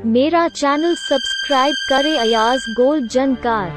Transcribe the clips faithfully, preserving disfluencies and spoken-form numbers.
मेरा channel subscribe करें Ayaz gold जानकार।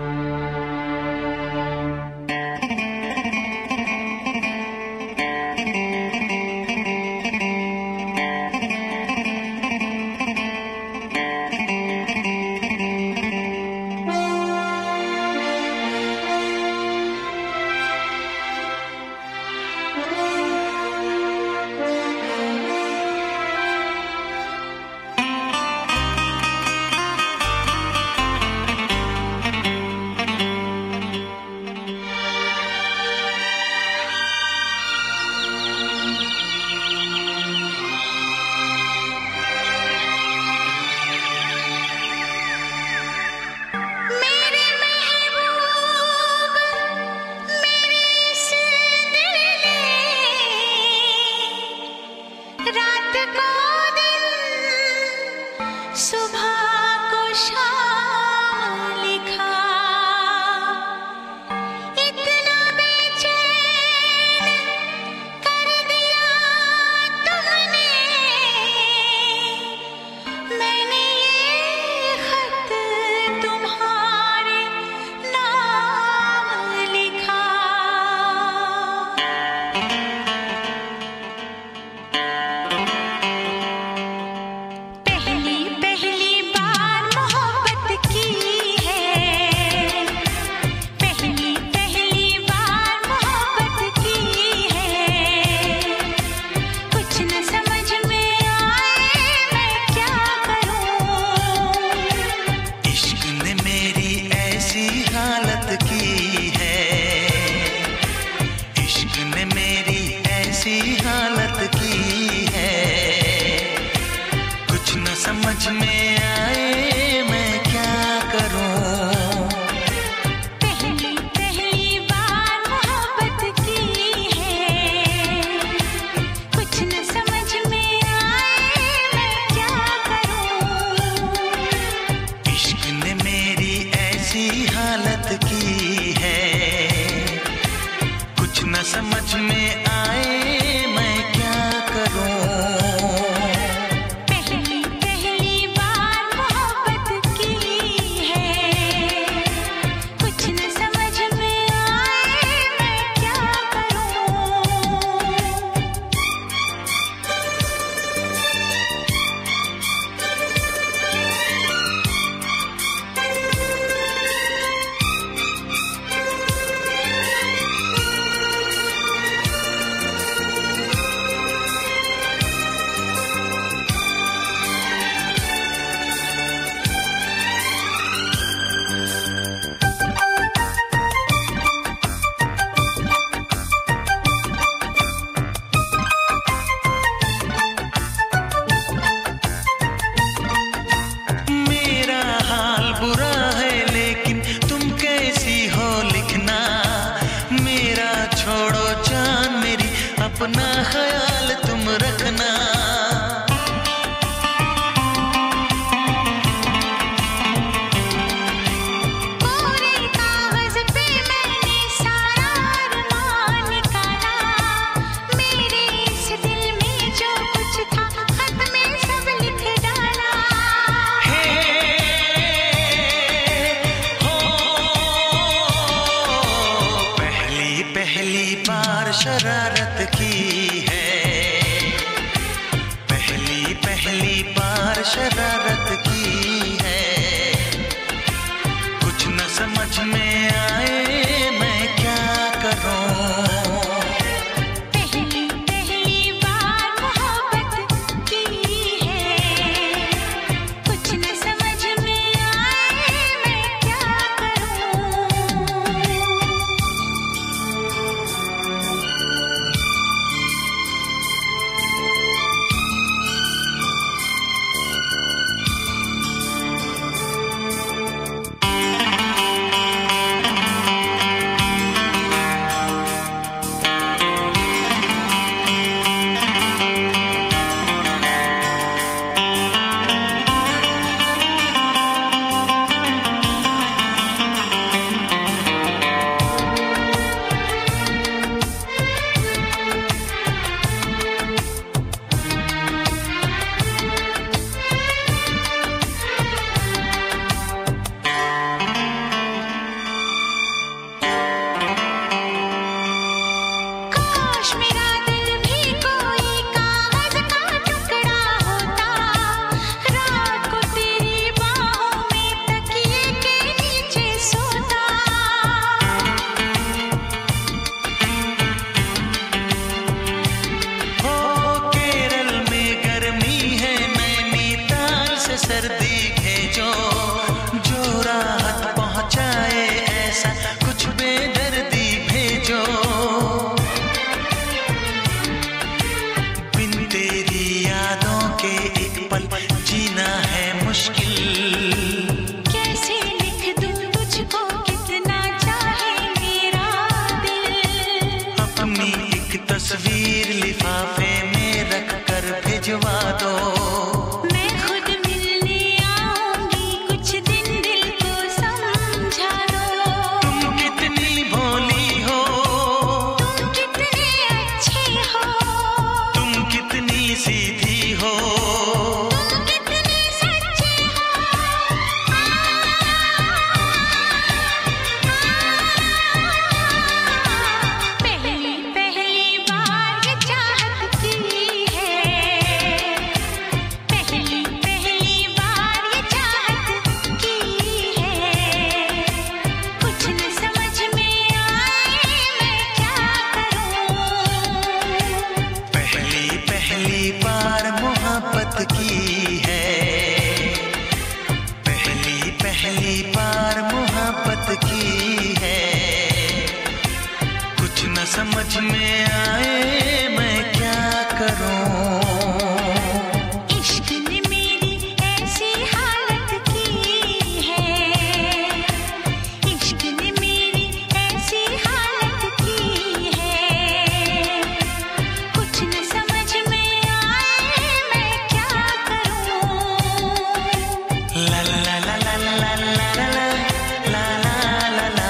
समझ में आए मैं क्या करूं। पहली पहली बार मोहब्बत की है, कुछ न समझ में आए मैं क्या करूं। इश्क ने मेरी ऐसी हालत की है, कुछ न समझ में आए मैं क्या करूं। अपना ख्याल तुम रखना, पूरे कागज पे मैंने सारा अरमान निकाला, मेरे इस दिल में जो कुछ था खत में सब लिख डाला। हे हो पहली पहली बार शरारत की है, पहली पहली बार शरारत की है, कुछ न समझ में आए मैं क्या करूं। पहली पहली बार मोहब्बत की है, कुछ न समझ में आए मैं क्या करूं। तस्वीर लिफाफे में रख कर भिजवा दो। मैं खुद मिलने आऊंगी, कुछ दिन दिल को समझा दो। तुम कितनी भोली हो, तुम कितने अच्छे हो, तुम कितनी सीधी हो, तुम कितने सच्चे हो। पहली पहली बार ये चाहत की है, पहली पहली बार ये चाहत की है। कुछ न समझ में आए मैं क्या करूं। पहली पहली बार मोहब्बत की है, पहली पहली बार मोहब्बत की है। कुछ न समझ में आए मैं क्या करूं। इश्क ने मेरी ऐसी हालत की है, इश्क ने मेरी ऐसी हालत की है। कुछ न समझ में आए मैं क्या करूं। ला ला ला ला ला ला ला ला ला ला ला ला।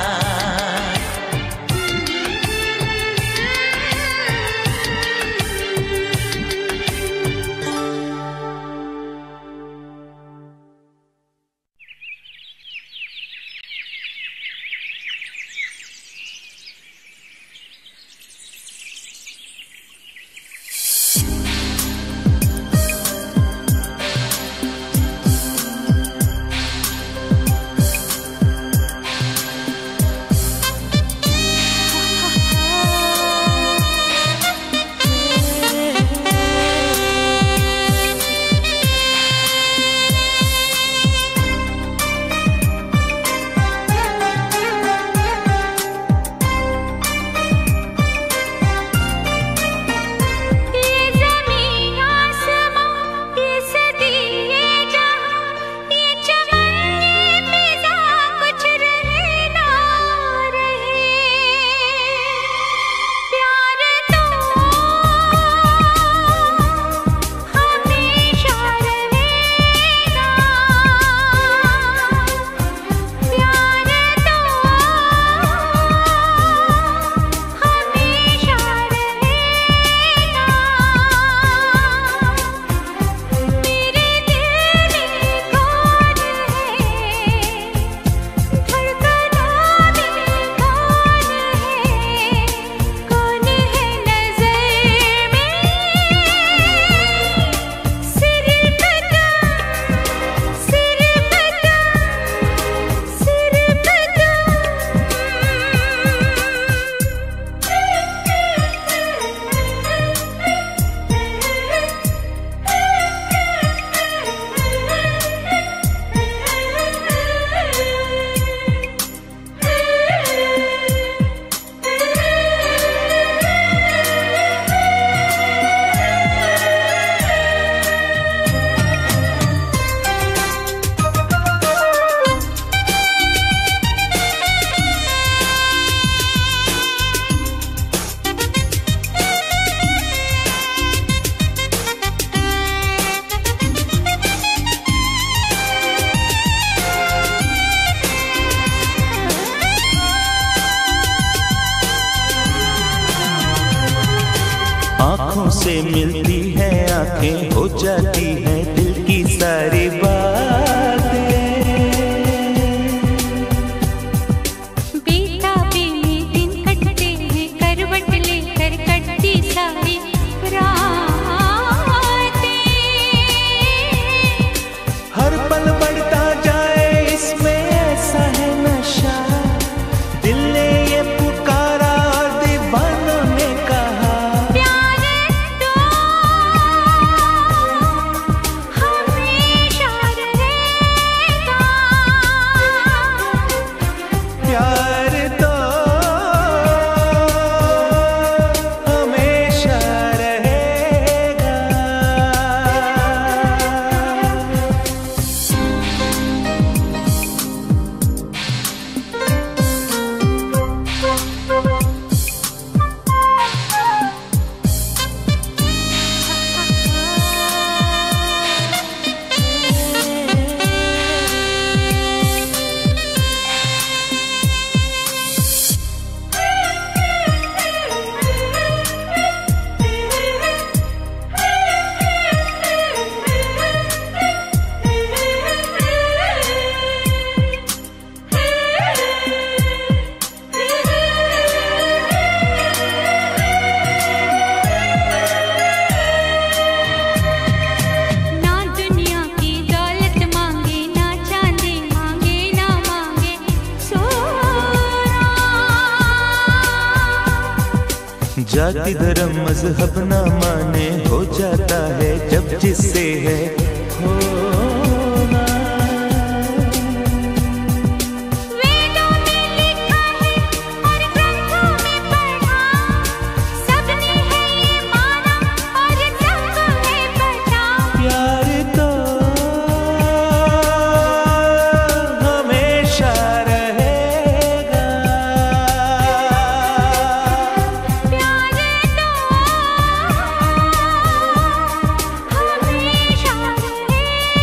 ये ज़मीन आसमां, ये सदी ये जहां, ये चमन ये फिज़ा, कुछ रहे ना रहे। प्यार तो हमेशा रहेगा, प्यार तो हमेशा रहेगा। मेरे दिल में कौन है, धड़कनों में कौन है, कौन है नज़र में सिर्फ तुम, सिर्फ आँखों से मिलती है आँखें, हो जाती है दिल की सारी बातें। बेताबी में दिन कटते हैं, करवट लेकर कटती सारी रातें। हर पल बढ़ता जाए इसमें ऐसा है नशा, दिल ने ये पुकारा और दीवानों ने कहा। प्यार तो हमेशा जाति धर्म मजहब ना माने, हो जाता है जब जिससे है होना। वेदों में लिखा है और ग्रंथों में पढ़ा, सबने है ये माना और सबको है पता। प्यार तो हमेशा रहेगा, प्यार तो हमेशा रहेगा।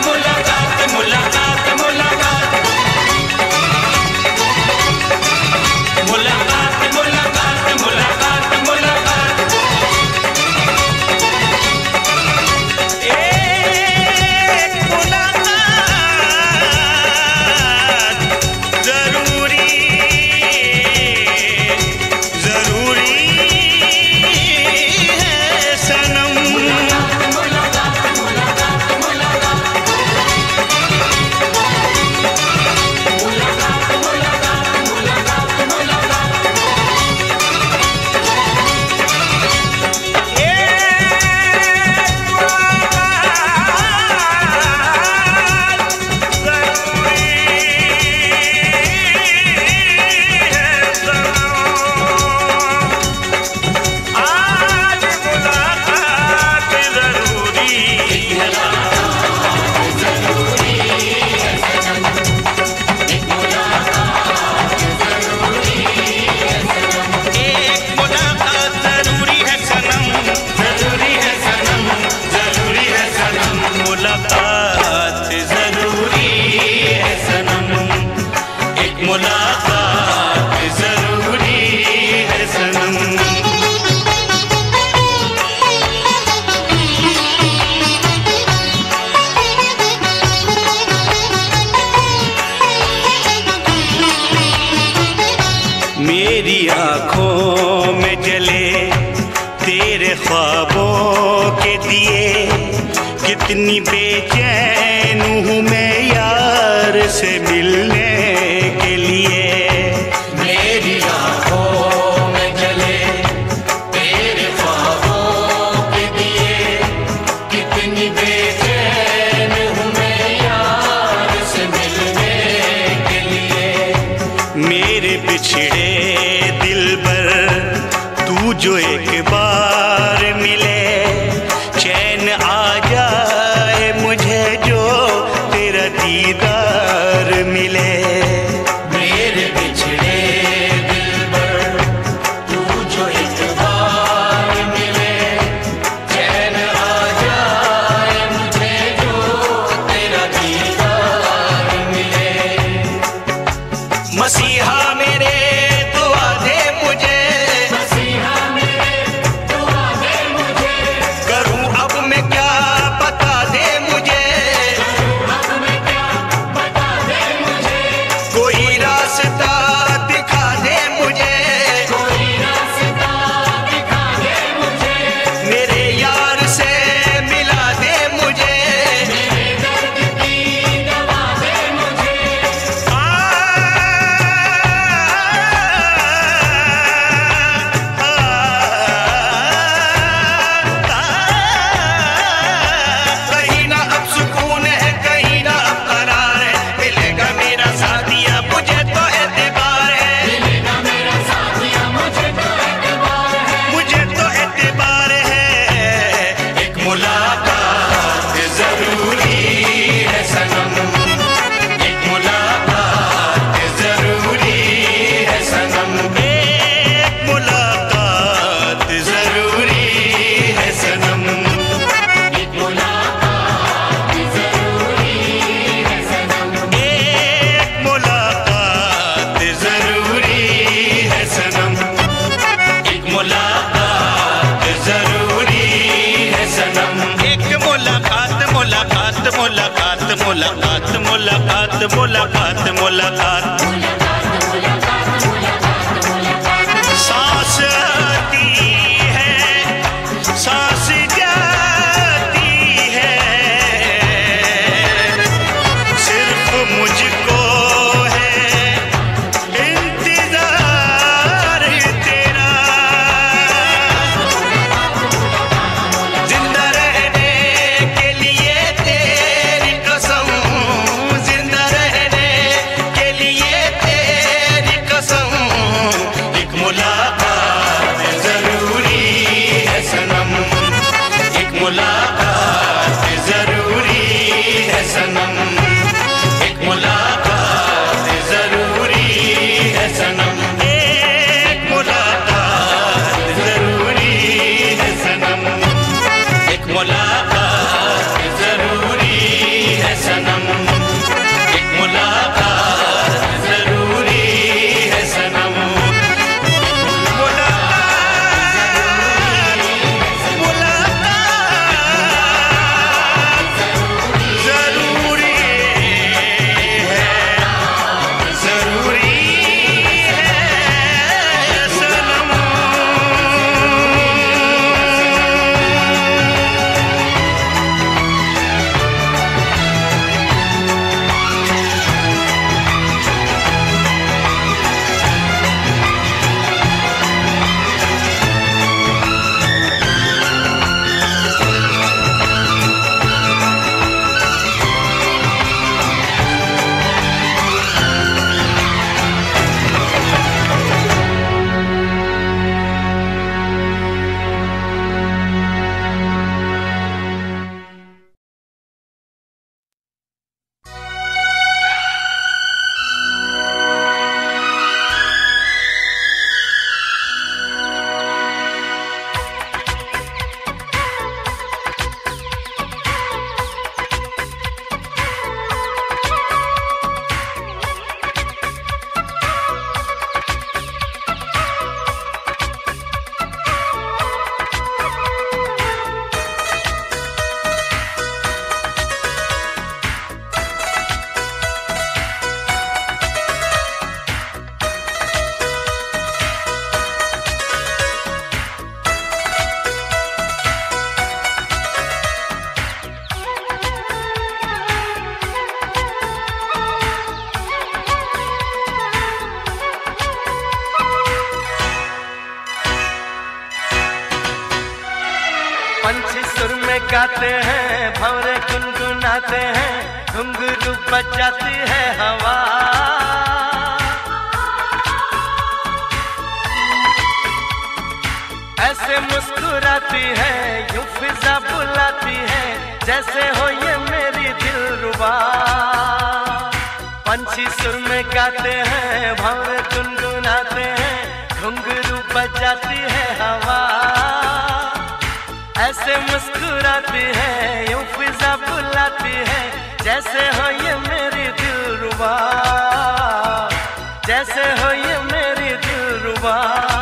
मेरी आँखों में जले तेरे ख्वाबों के दिए, कितनी बेचैन हूँ मैं यार से मिलने के लिए। मेरी आँखों में जले तेरे ख्वाबों के दिए, कितनी बेचैन हूँ मैं यार से मिलने के लिए। मेरे बिछड़े दिल पर तू जो एक बार मिले, चैन आ जाए मुझे जो तेरा दीदार मिले। मेरे बिछड़े दिल पर तू जो एक बार मिले, चैन आ जाए मुझे जो तेरा दीदार मिले। मसीहा मेरे दुआ दे मुझे, मसीहा मेरे दुआ दे मुझे, करूं अब मैं क्या बता दे मुझे, अब मैं क्या बता दे मुझे, कोई रास्ता दिखा दे मुझे, कोई रास्ता दिखा दे मुझे, मेरे यार से मिला दे मुझे। मेरे दर्द की दवा दे मुझे। आ, आ, आ, कहीं ना अब सुकून है, कहीं ना अब करार है, मिलेगा मेरा साथिया मुझे तो एतबार है, मिलेगा मेरा साथिया मुझे तो एतबार है। मुझे तो एतबार है। एक मुलाकात जरूरी है सनम, एक मुलाकात जरूरी है सनम, एक मुलाकात जरूरी है सनम, एक मुलाकात जरूरी है सनम, एक मुलाकात जरूरी है सनम, एक मुलाकात जरूरी है सनम। एक मुलाकात मुलाकात मुलाकात मुलाकात मुलाकात मुलाकात मुलाकात सांस आती है, सांस जाती है, सिर्फ मुझको है इंतजार तेरा, जिंदा रहने के लिए तेरी कसम, जिंदा रहने के लिए तेरी कसम, एक मुलाकात जरूरी है सनम, एक मुलाकात जरूरी है सनम, एक मुलाकात जरूरी है सनम, एक मुलाकात जरूरी है सनम, एक मुलाकात जरूरी है गाते हैं, भंवरे गुनगुनाते हैं, घुंघरू बजाती है हवा। ऐसे मुस्कुराती है, यूं फिजा बुलाती है, जैसे हो ये मेरी दिलरुबा। पंछी सुर में गाते हैं, भंवरे गुनगुनाते हैं, घुंघरू बजाती है हवा। ऐसे मुस्कुराती है, यूं फिजा बुलाती है, जैसे हो ये मेरी दिलरुबा, जैसे हो ये मेरी दिलरुबा।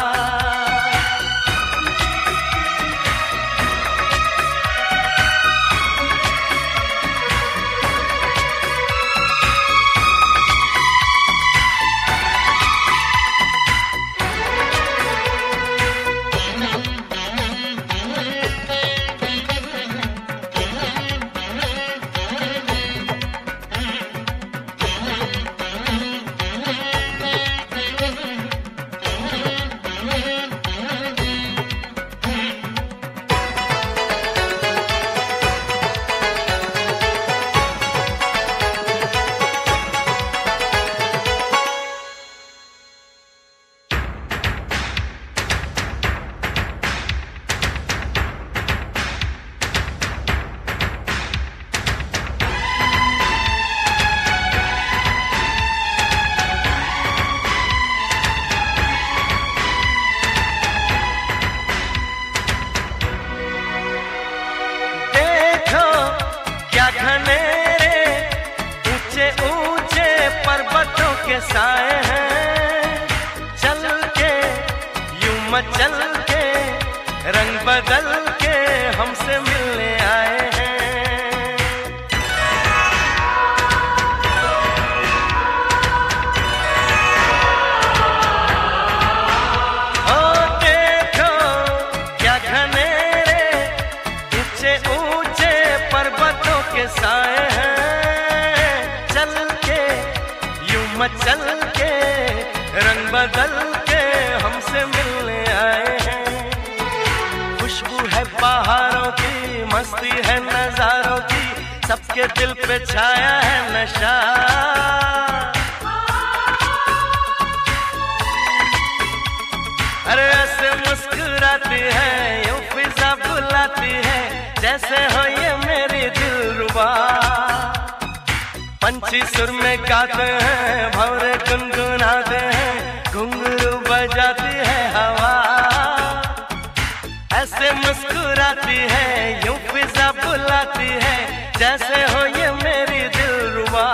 के साए हैं, चल के यूं मचल के, रंग बदल के हमसे मिलने आए हैं। ओ देखो क्या घनेरे, ऊंचे ऊंचे पर्वतों के साए हैं, चल के रंग बदल के हमसे मिलने आए हैं। खुशबू है पहाड़ों की, मस्ती है नजारों की, सबके दिल पे छाया है नशा। अरे ऐसे मुस्कुराती है, यूं फिजा बुलाती है, जैसे हो ये मेरी दिलरुबा। पंछी सुर में गाते हैं, भंवरे गुनगुनाते हैं, घुंघरू बजाती है हवा। ऐसे मुस्कुराती है, यूं फिजा बुलाती है, जैसे हो ये मेरी दिलरुबा।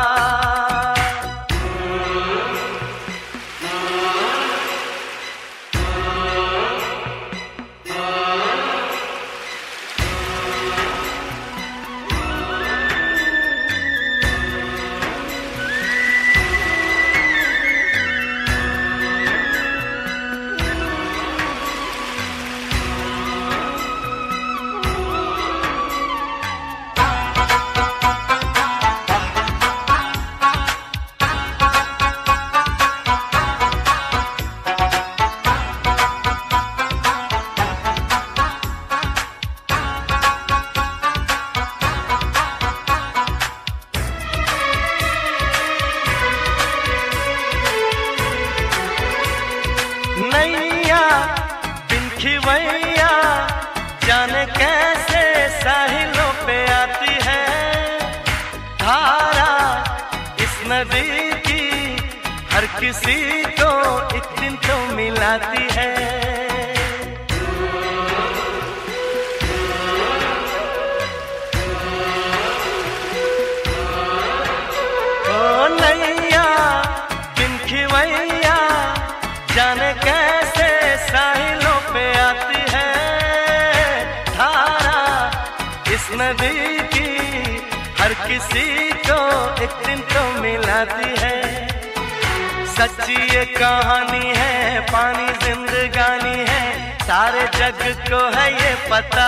नैया बिन खिवैया जाने कैसे साहिलों पे आती है, धारा इस नदी की हर किसी को एक दिन तो मिलाती है। ओ नैया बिन खिवैया जाने कैसे साहिलों पे आती है, धारा इस नदी की हर किसी को एक दिन तो मिलाती है। सच्ची ये कहानी है, पानी जिंदगानी है, सारे जग को है ये पता।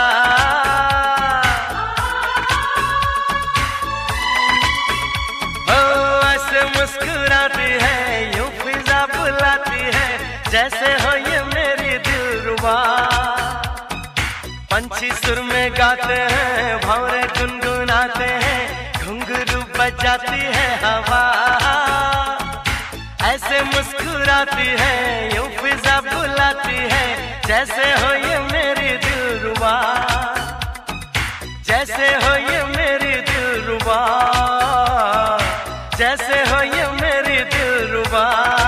ओ ऐसे मुस्कुराती है, यूं फिजा बुलाती है, जैसे हो ये मेरी दिलरुबा। पंछी मस्ती सुर में गाते हैं, भंवरे गुनगुनाते हैं, घुंघरू बजाती है हवा, ऐसे मुस्कुराती है, यूं फिजा बुलाती है, जैसे हो ये मेरी दिलरुबा, जैसे हो ये मेरी दिलरुबा, जैसे हो ये मेरी दिलरुबा।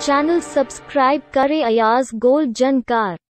चैनल सब्सक्राइब करें अयाज गोल्ड जानकार।